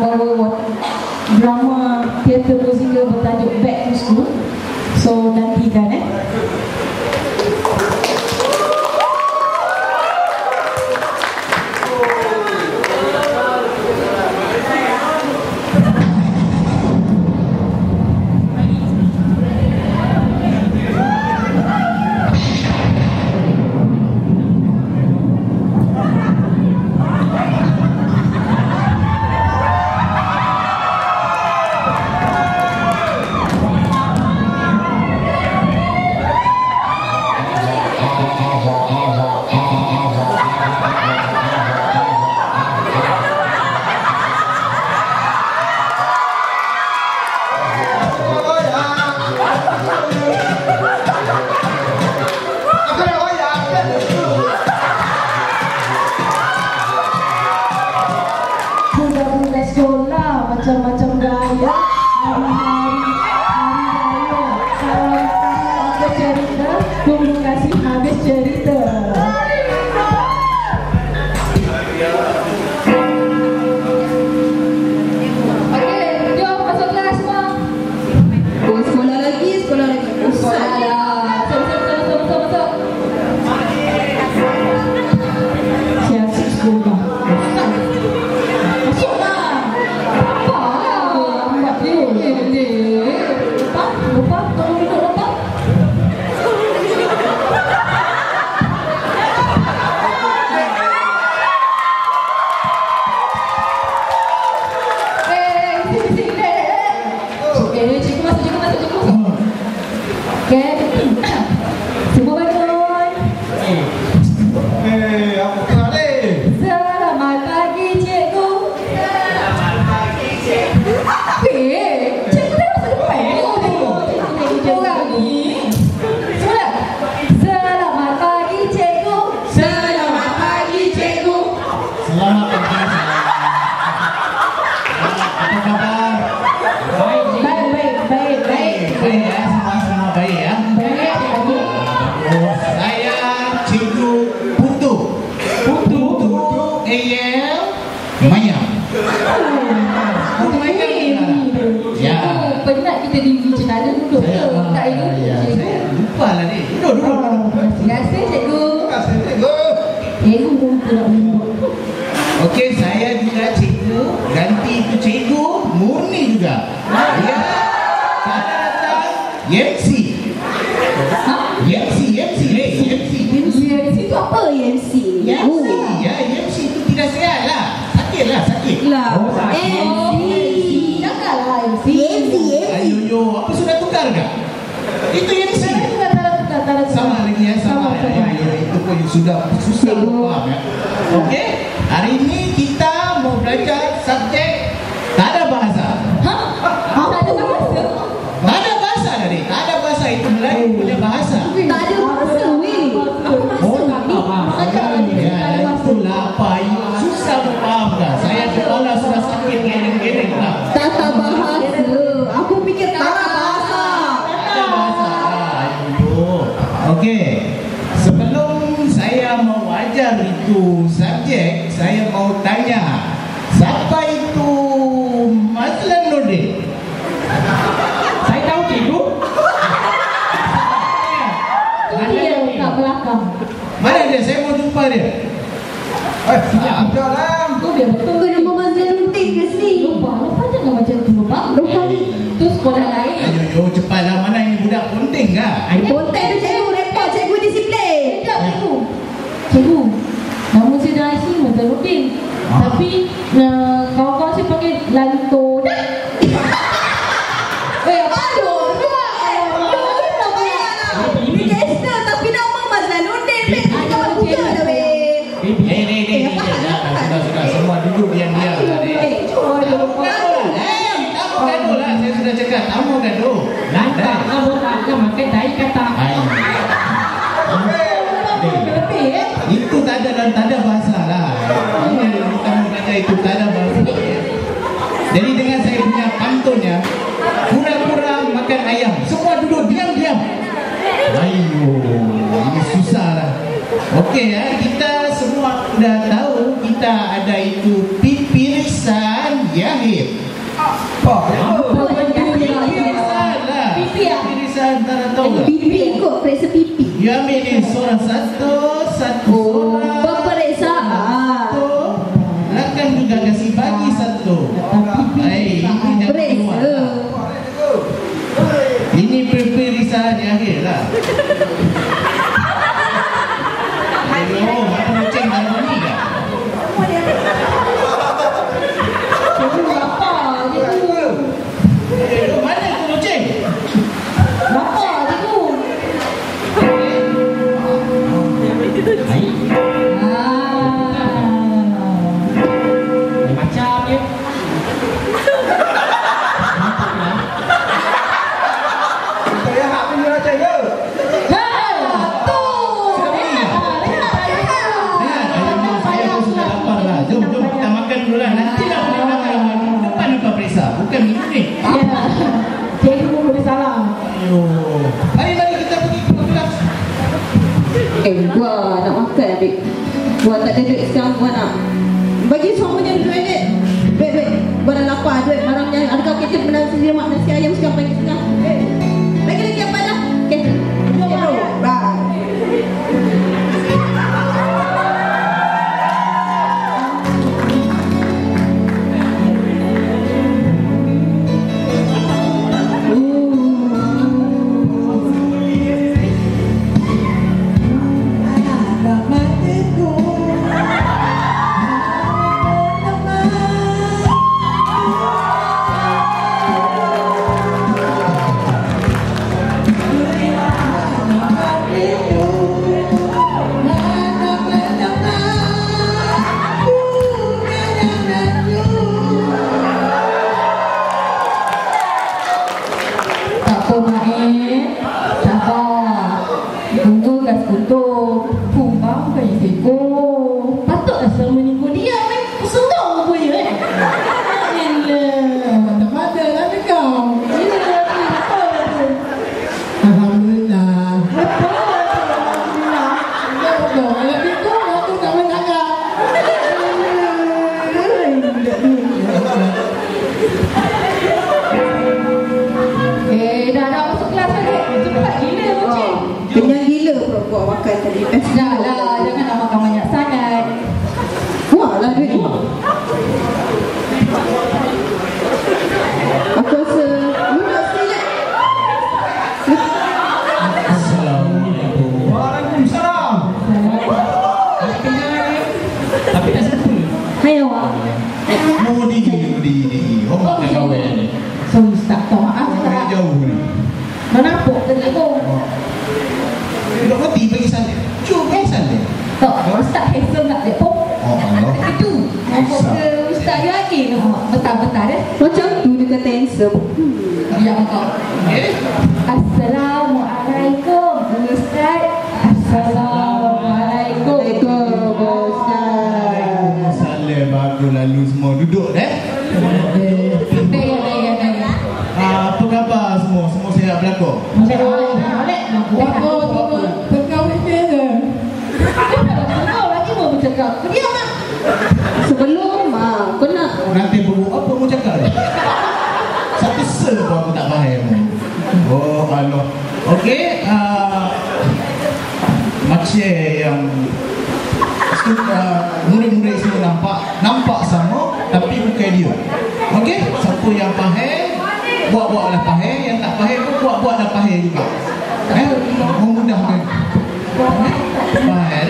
our drama teater musical bertajuk Back to School. So nantikan macam-macam gaya, hari-hari raya, salam habis cerita, tunggu kasih habis cerita. Okey, jom masuk kelas semua. Oh, sekolah lagi. Salah. Masuk. Siap sekolah. Semua bangun. Apa tengah ni? Selamat pagi cikgu. Selamat pagi cikgu. Cikgu dah masuk depan. Cikgu orang ni. Semua. Selamat pagi cikgu. Selamat pagi cikgu. Selamat pagi. Apa khabar? Baik. Baik ya, semua baik ya. Baik cikgu. Saya Cikgu Putu. AL Maya. Putu Maya. Ya. Penat kita di cenala duduk. Tak ingat cikgu. Saya lupa lah ni. Duduk. Terima kasih cikgu. Terima kasih cikgu. Cikgu pun tidak minum. Okey, saya juga cikgu. Ganti itu cikgu Murni juga. Ya. Saya datang YMC. YMC. YMC itu apa YMC? YMC. Ya, YMC itu tidak sihat lah. Sakit lah. Janganlah YMC. Ayo, apa sudah tukar ke? Itu YMC. Tukar. Sama lagi ya, sama. Ya, itu pun sudah susah faham ya. Okey, hari ini kita mau belajar subjek tak ada bahasa. Tak ada bahasa. Tak ada bahasa tadi. Tak ada bahasa, itu Melayu punya bahasa. Tak ada bahasa weh. Oh, tak faham. Ya, itulah apa. Susah faham kan? Saya kepala sudah sakit geleng-geleng lah. Tata bahasa. Aku fikir tak ada bahasa. Ada bahasa. Ayo. Okey. Sebelum saya mau ajar itu subjek, saya mau tanya, siapa itu Mazlan Nurdin? Saya tahu cikgu. Dia kat belakang. Mana dia? Saya mau jumpa dia. Dalam. Tu dia betul. Kau nama Mazlan Nurdin ke sini? Lupa jangan macam tu. Lupa ni. Tu sekolah lain. Ayo, cepatlah. Mana ini budak penting kah? Konten tu cikgu. Repot cikgu disiplin. Sekejap cikgu. Nama saya dah Aisyah Mazlan Nurdin. Tapi kawan-kawan saya panggil Lanto. Ini gangster tapi nama Mazlan Nurdin. Jangan buka dah weh. Sudah. Semua duduk diam-diam tadi. Tamu gaduh lah. Saya sudah cakap tamu gaduh. Kamu tak makan tahi kata. Itu tak ada bahasa lah. Ini kamu kata itu tak ada bahasa. Jadi dengan saya punya pantunnya, pura-pura makan ayam. Semua duduk diam-diam. Ayo, ini susah lah. Okey ya, kita semua sudah tahu kita ada itu pipirisan Yahid. Pipirisan lah. Pipirisan tak nak tahu lah. Pipi kot, periksa pipi. You ambil ni seorang satu seorang. Peperiksaan. Akan juga kasih bagi satu. Baik, ini dah keluar. Ini peperiksaan yang akhir lah. Oh, mana kucing dalam ni kan? Mana tu kucing? Bukan minum ni. Cikgu pun boleh salah. Mari kita pergi ke kelas. Gua nak makan adik. Gua tak ada duit sekarang, gua nak bagi semuanya duit ni. Duit. Gua dah lapar duit barangnya. Adakah kita pernah sedia mak nasi ayam sekarang pagi setengah? Lagi apa dah? Okey. Bye. Kenyang gila pula buat makan tadi. Dah lah, janganlah makan banyak sangat. Wah lah duit ni. Aku rasa lu nak silat. Assalamualaikum. Waalaikumsalam. Tapi tak satu. Hai awak. Mau di. Oh, makan kawan ni. So, Ustaz, maaf tak. Jauh ni. Menapuk tadi aku. Duduk mati pergi sana. Cuba pergi sana. Tak, Ustaz handsome tak dia pun. Oh Allah. Itu. Nampak ke Ustaz dia lagi. Betul-betul dah. Macam tu dia kata handsome. Ya Allah. Assalamualaikum Ustaz. Assalamualaikum. Salam bagus lalu semua duduk dah. Apa khabar semua? Semua sihat berlaku? Sebelum kau nak Nanti apa mau cakap ni? Satu se pun aku tak faham. Oh Allah. Okey, macam yang murid-murid semua nampak sama tapi bukan dia. Okey, siapa yang faham buat-buatlah faham, yang tak faham pun buat-buatlah faham juga. Memudahkan. Faham?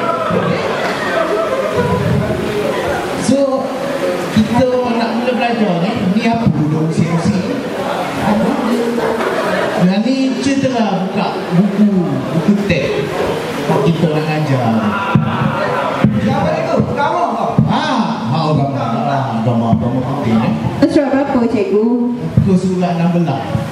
So kita nak mula belajar ni apa dulu usia-usia. Yang ni cedera buka buku teks kita nak ajar. Siapa itu? Kamu kau? Gambar penting ni. surat berapa cikgu? Buku surat 16.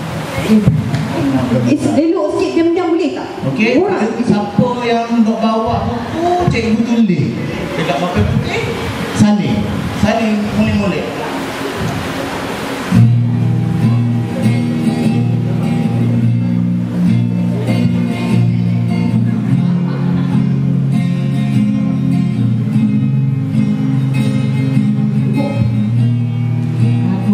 Elok sikit diam-diam boleh tak? Okey, siapa yang nak bawa buku cikgu tulis dekat paper putih, salin molek-molek. Aku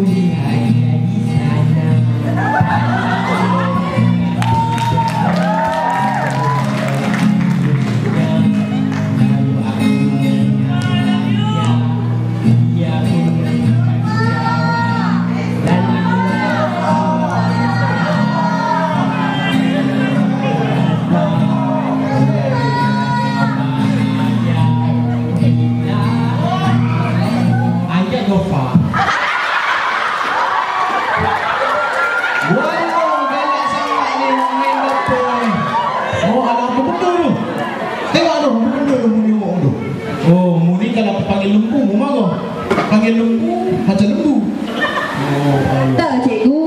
panggil lembu macam lembu. Oh, Tak cikgu.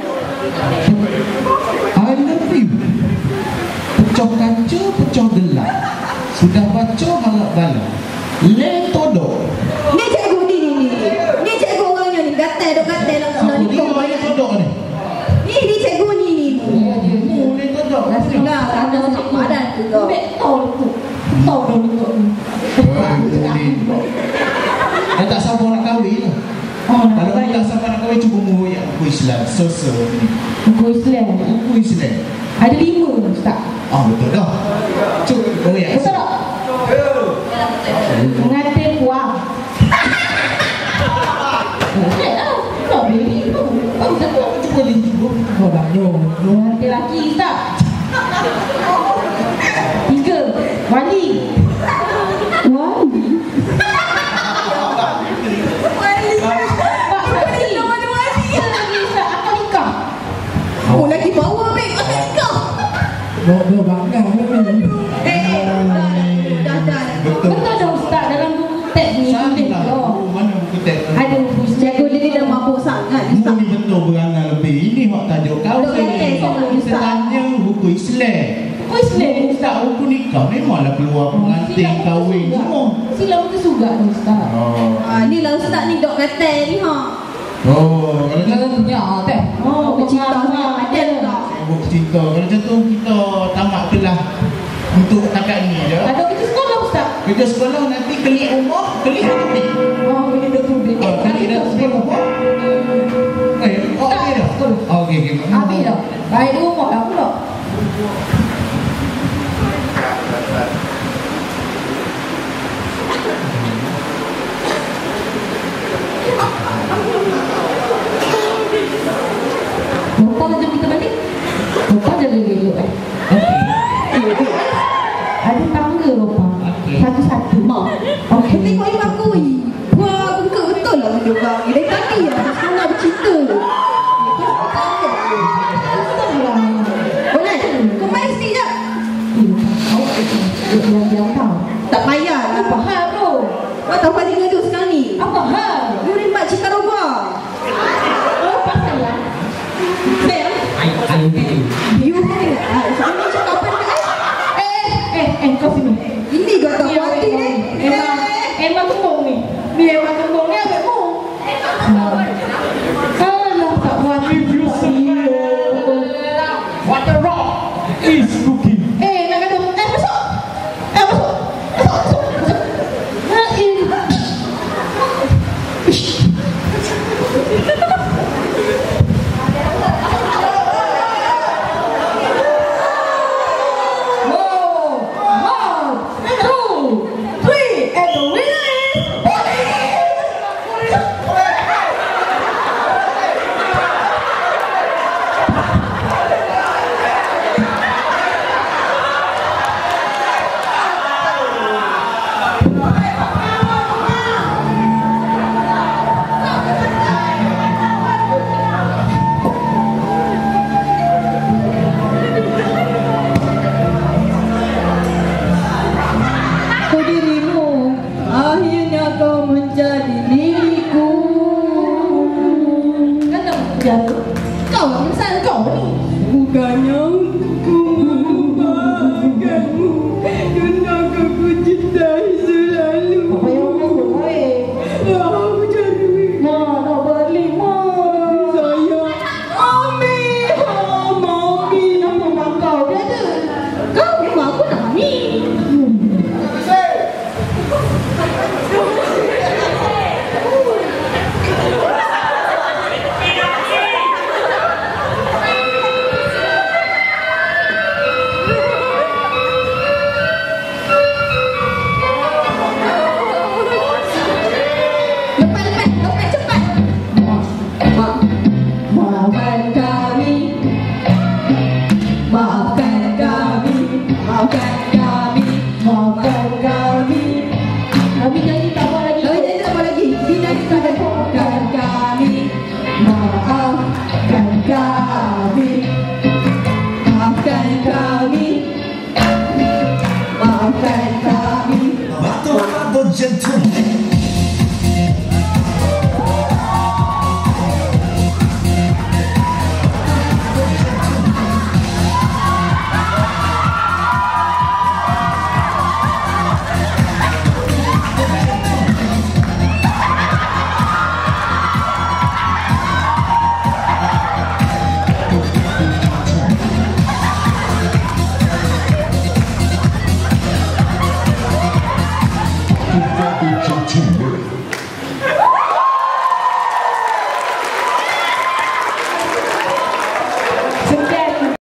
I love you. Pecah kaca, pecah gelas. Sudah baca harap bala. Leng todok. Ni cikgu ni. Ni cikgu orangnya ni. Gatal nak Apa ni ni kau leng banyak. todok ni? Ni cikgu ni. Oh, leng todok. Dah kata sama padan tu kau. Betul tu. Betul tu. Dah tak sabar nak kahwin lah. Oh, nak Kalau tak sabar nak kahwin, cuba mengoyak buku Islam. So. buku Islam. Buku Islam. Ada 5 Ustaz. Betul dah. Cuba mengoyak. Betul tak? Mengatir kuah. Okey lah. Tak beri tu. Ustaz tu cuba dia cuba. Oh, banyak. Mengatir laki Ustaz. 3. Wali. Oh lagi power babe. Asal kau. Dua bakar ni. Dah. Betul. Betul dah Ustaz dalam buku teks ni tulis Salah. oh. Mana buku teks? Ada buku Cikgu dia dah mampu sangat. Buku ni betul berangan lebih. Ini hak tajuk kau Duk saya. kata sama Kita Ustaz. tanya buku Islam. Buku Islam Ustaz, buku nikah memanglah keluar pengantin kahwin semua. Sila buku suga tu Ustaz. Ni lah ustaz ni dok kata ni ha. Kalau Jangan punya teh. Oh, Bercinta sama ada tak? buku cerita. Kalau macam tu kita tamat kelas untuk takat ni je. Ada kita sekolah Ustaz. Kerja sekolah nanti kelik rumah, kelik habis. Oh, ini dah tu dia. Kelik dah sekolah rumah. Okey dah. Okey. Habis dah. Baik rumah dah pula. Lupa jam kita balik. Lupa jalan elok Okey. Ada tangga lupa. Okey. Satu-satu. Mak. Okey. Tengok ibu aku ni. Wah, bengkak betul lah benda kau. Dari tadi lah sekolah bercerita. Boleh? Kau main sikit je. Yang tahu. Tak payah lah. Apa hal bro? Kau tahu pasti gaduh sekarang ni. Apa hal? You rimbat cita roba. Oh, pasal lah. Saya? You kan? Sama cakap apa dekat Kau sini. ini kau tahu hati ni. Emang kembung ni. Ni emang kembung ni agak kembung. Alah, tak buat review What the rock is cooking. nak kata, masuk. Masuk. Kau lah misal kau ni. Bukannya